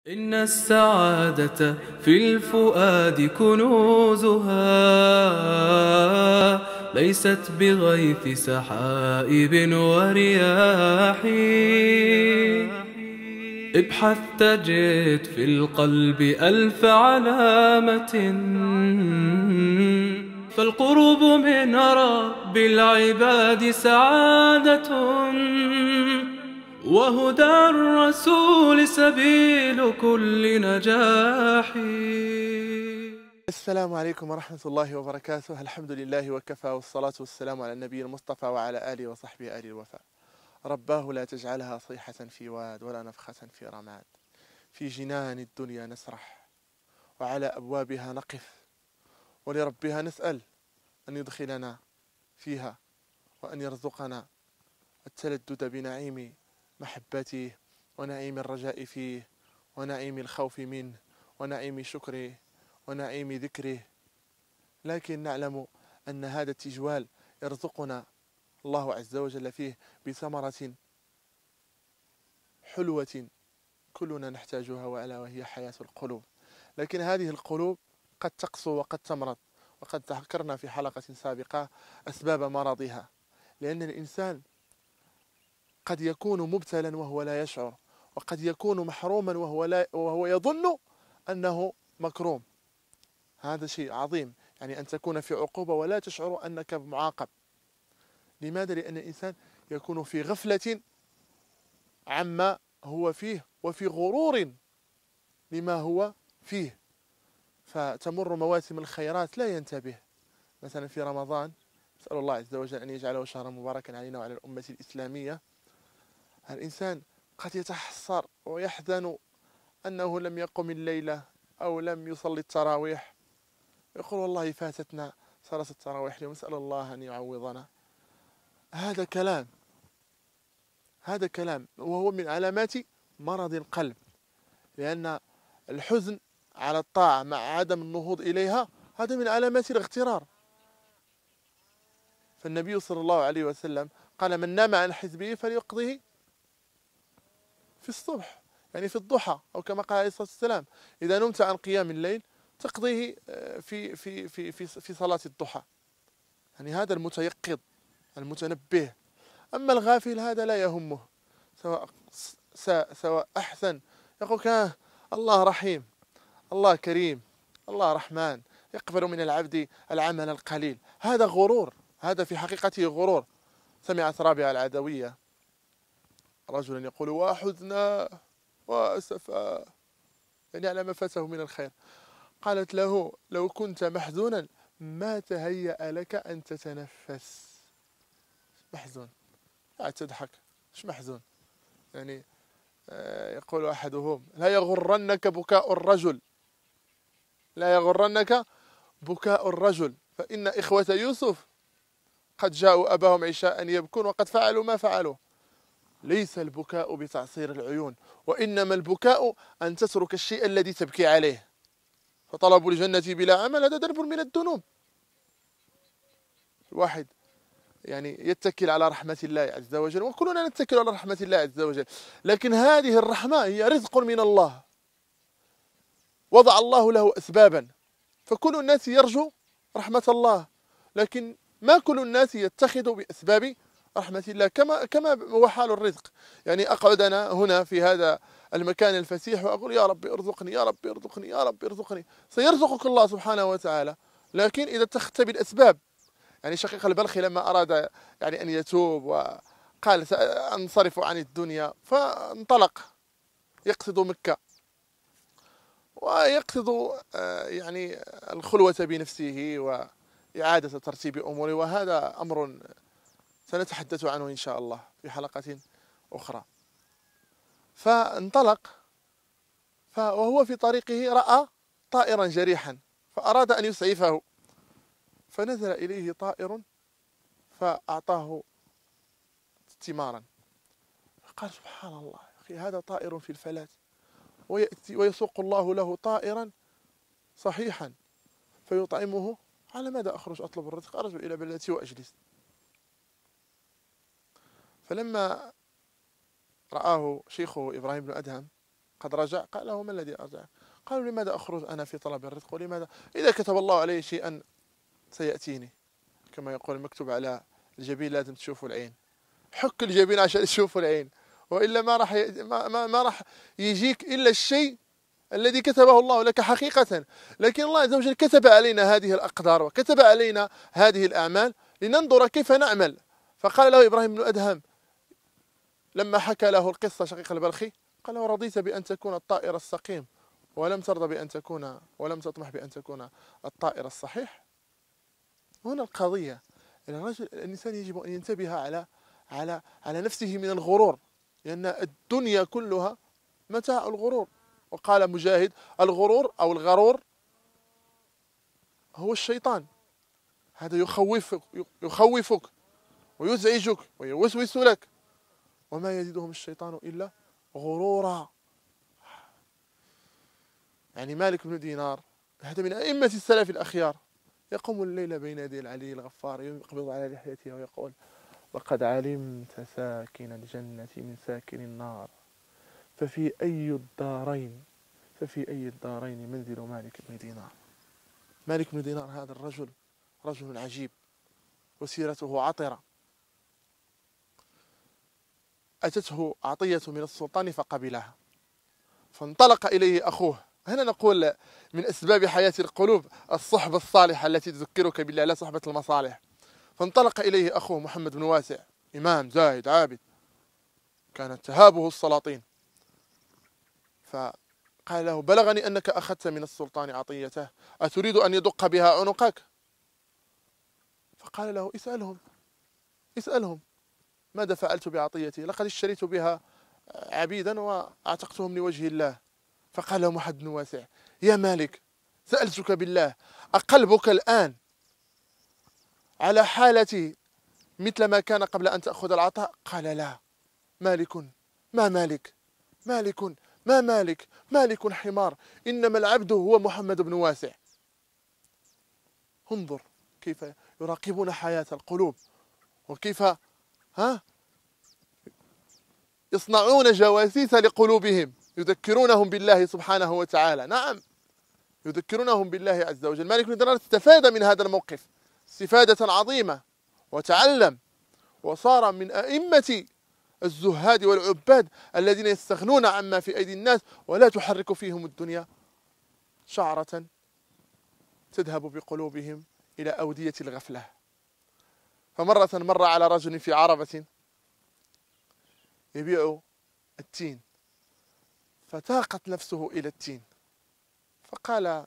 إن السعادة في الفؤاد كنوزها، ليست بغيث سحائب ورياح. ابحث تجد في القلب ألف علامة، فالقرب من رب العباد سعادة، وهدى الرسول سبيل كل نجاح. السلام عليكم ورحمة الله وبركاته. الحمد لله وكفى، والصلاة والسلام على النبي المصطفى وعلى آله وصحبه آل الوفاء. رباه لا تجعلها صيحة في واد ولا نفخة في رماد. في جنان الدنيا نسرح، وعلى أبوابها نقف، ولربها نسأل أن يدخلنا فيها، وأن يرزقنا التلذذ بنعيم محبته، ونعيم الرجاء فيه، ونعيم الخوف منه، ونعيم شكره، ونعيم ذكره. لكن نعلم أن هذا التجوال يرزقنا الله عز وجل فيه بثمرة حلوة كلنا نحتاجها، وألا وهي حياة القلوب. لكن هذه القلوب قد تقسو وقد تمرض، وقد ذكرنا في حلقة سابقة أسباب مرضها. لأن الإنسان قد يكون مبتلا وهو لا يشعر، وقد يكون محروما وهو يظن أنه مكروم. هذا شيء عظيم، يعني أن تكون في عقوبة ولا تشعر أنك معاقب. لماذا؟ لأن الإنسان يكون في غفلة عما هو فيه، وفي غرور لما هو فيه، فتمر مواسم الخيرات لا ينتبه. مثلا في رمضان، نسأل الله عز وجل أن يجعله شهرا مباركا علينا وعلى الأمة الإسلامية. الإنسان قد يتحسر ويحزن أنه لم يقم الليلة أو لم يصلي التراويح، يقول والله فاتتنا صلاة التراويح اليوم، نسأل الله أن يعوضنا. هذا كلام وهو من علامات مرض القلب، لأن الحزن على الطاعة مع عدم النهوض إليها هذا من علامات الاغترار. فالنبي صلى الله عليه وسلم قال: من نام عن حزبه فليقضه في الصبح، يعني في الضحى، أو كما قال عليه الصلاة والسلام: إذا نمت عن قيام الليل تقضيه في صلاة الضحى. يعني هذا المتيقظ المتنبه. أما الغافل هذا لا يهمه، سواء سواء أحسن، يقول الله رحيم، الله كريم، الله رحمن، يقبل من العبد العمل القليل. هذا غرور، هذا في حقيقته غرور. سمعت رابعة العدوية رجلا يقول: وحزنا وأسفا، يعني على ما فاته من الخير. قالت له: لو كنت محزونا ما تهيأ لك أن تتنفس. محزون قاعد تضحك، مش محزون. يعني يقول أحدهم: لا يغرنك بكاء الرجل، لا يغرنك بكاء الرجل، فإن إخوة يوسف قد جاءوا أباهم عشاء يبكون وقد فعلوا ما فعلوا. ليس البكاء بتعصير العيون، وإنما البكاء أن تترك الشيء الذي تبكي عليه. فطلب الجنة بلا عمل هذا درب من الذنوب. الواحد يعني يتكل على رحمة الله عز وجل، وكلنا نتكل على رحمة الله عز وجل، لكن هذه الرحمة هي رزق من الله، وضع الله له أسبابا. فكل الناس يرجو رحمة الله، لكن ما كل الناس يتخذ بأسباب رحمة الله كما هو حال الرزق. يعني أقعد أنا هنا في هذا المكان الفسيح وأقول: يا رب ارزقني، يا رب ارزقني، يا رب ارزقني. سيرزقك الله سبحانه وتعالى، لكن إذا اتخذت بالأسباب. يعني شقيق البلخي لما أراد يعني أن يتوب وقال: سأنصرف عن الدنيا، فانطلق يقصد مكة، ويقصد يعني الخلوة بنفسه وإعادة ترتيب أموره، وهذا أمر سنتحدث عنه إن شاء الله في حلقة أخرى. فانطلق، وهو في طريقه رأى طائرا جريحا، فأراد أن يسعفه، فنزل إليه طائر فأعطاه ثمارا. قال: سبحان الله، أخي هذا طائر في الفلاة، ويأتي ويسوق الله له طائرا صحيحا فيطعمه. على ماذا أخرج أطلب الرزق؟ أرجع إلى بلدتي وأجلس. فلما رآه شيخه إبراهيم بن أدهم قد رجع. قال له: ما الذي أرجع؟ قالوا: لماذا أخرج أنا في طلب الرزق؟ ولماذا إذا كتب الله علي شيئا سيأتيني، كما يقول مكتوب على الجبين لازم تشوفوا العين. حك الجبين عشان تشوفوا العين، وإلا ما راح يجيك إلا الشيء الذي كتبه الله لك حقيقة. لكن الله عز وجل كتب علينا هذه الأقدار وكتب علينا هذه الأعمال لننظر كيف نعمل. فقال له إبراهيم بن أدهم لما حكى له القصة شقيق البلخي، قال له: رضيت بأن تكون الطائر السقيم ولم تطمح بأن تكون الطائر الصحيح. هنا القضية، الإنسان يجب أن ينتبه على نفسه من الغرور، لأن الدنيا كلها متاع الغرور. وقال مجاهد: الغرور أو الغرور هو الشيطان، هذا يخوفك ويزعجك ويوسوس لك، وما يزيدهم الشيطان إلا غرورا. يعني مالك بن دينار هذا من أئمة السلف الأخيار، يقوم الليل بين يدي العلي الغفار يقبض على لحيته ويقول: لقد علمت ساكن الجنة من ساكن النار، ففي أي الدارين منزل مالك بن دينار. مالك بن دينار هذا الرجل رجل عجيب وسيرته عطرة. أتته عطية من السلطان فقبلها، فانطلق إليه أخوه. هنا نقول من أسباب حياة القلوب الصحبة الصالحة التي تذكرك بالله، لا صحبة المصالح. فانطلق إليه أخوه محمد بن واسع، إمام زاهد عابد كانت تهابه السلاطين، فقال له: بلغني أنك أخذت من السلطان عطيته، أتريد أن يدق بها عنقك؟ فقال له: اسألهم ماذا فعلت بعطيتي؟ لقد اشتريت بها عبيدا وأعتقتهم لوجه الله. فقال له محمد بن واسع: يا مالك، سألتك بالله، أقلبك الآن على حالتي مثل ما كان قبل أن تأخذ العطاء؟ قال: لا. مالك حمار، إنما العبد هو محمد بن واسع. انظر كيف يراقبون حياة القلوب، وكيف يصنعون جواسيس لقلوبهم، يذكرونهم بالله سبحانه وتعالى. نعم، يذكرونهم بالله عز وجل. مالك بن دينار استفاد من هذا الموقف استفادة عظيمة وتعلم، وصار من أئمة الزهاد والعباد الذين يستغنون عما في أيدي الناس ولا تحرك فيهم الدنيا شعرة تذهب بقلوبهم إلى أودية الغفلة. فمرة مر على رجل في عربة يبيع التين، فتاقت نفسه إلى التين، فقال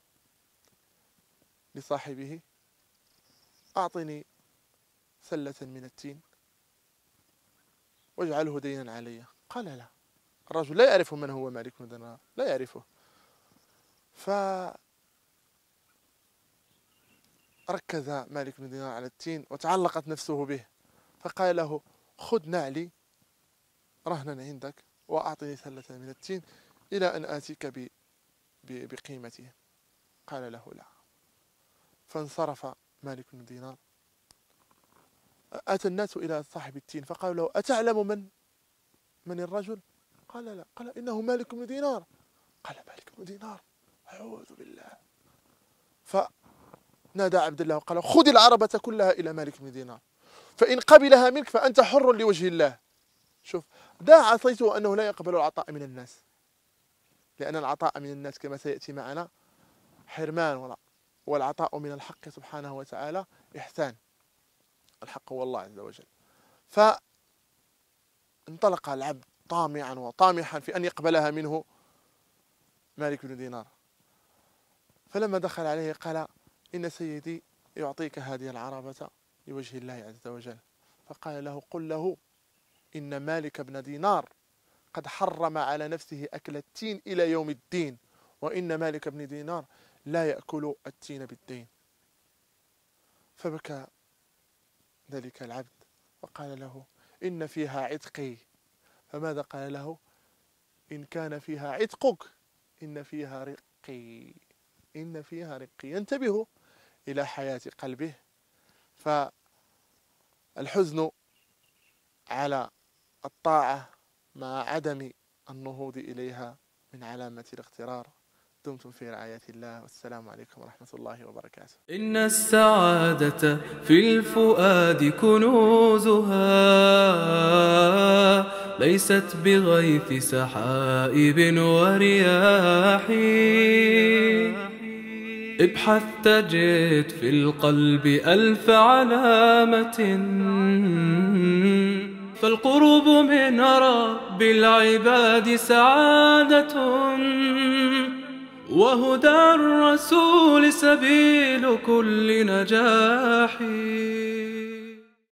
لصاحبه: أعطني سلة من التين واجعله دينا علي. قال: لا. الرجل لا يعرف من هو مالك بن دينار، لا يعرفه. فركز مالك بن دينار على التين وتعلقت نفسه به، فقال له: خذ نعلي رهنا عندك وأعطني سلة من التين إلى أن آتيك بقيمته. قال له: لا. فانصرف مالك بن دينار. أتى الناس إلى صاحب التين فقالوا له: أتعلم من الرجل؟ قال: لا. قال: إنه مالك بن دينار. قال: مالك بن دينار، أعوذ بالله. فنادى عبد الله وقال: خذ العربة كلها إلى مالك بن دينار، فإن قبلها منك فأنت حر لوجه الله. شوف، دع عصيته أنه لا يقبل العطاء من الناس، لأن العطاء من الناس كما سيأتي معنا حرمان، والعطاء من الحق سبحانه وتعالى إحسان. الحق هو الله عز وجل. فانطلق العبد طامعا وطامحا في أن يقبلها منه مالك بن دينار. فلما دخل عليه قال: إن سيدي يعطيك هذه العربة لوجه الله عز وجل. فقال له: قل له إن مالك بن دينار قد حرم على نفسه أكل التين إلى يوم الدين، وإن مالك بن دينار لا يأكل التين بالدين. فبكى ذلك العبد وقال له: إن فيها عتقي. فماذا قال له؟ إن كان فيها عتقك إن فيها رقي، إن فيها رقي. ينتبه إلى حياة قلبه. فالحزن على الطاعة مع عدم النهوض إليها من علامة الاغترار. دمتم في رعاية الله، والسلام عليكم ورحمة الله وبركاته. إن السعادة في الفؤاد كنوزها، ليست بغيث سحائب ورياح. ابحث تجد في القلب ألف علامة، فالقرب من رب العباد سعادة، وهدى الرسول سبيل كل نجاح.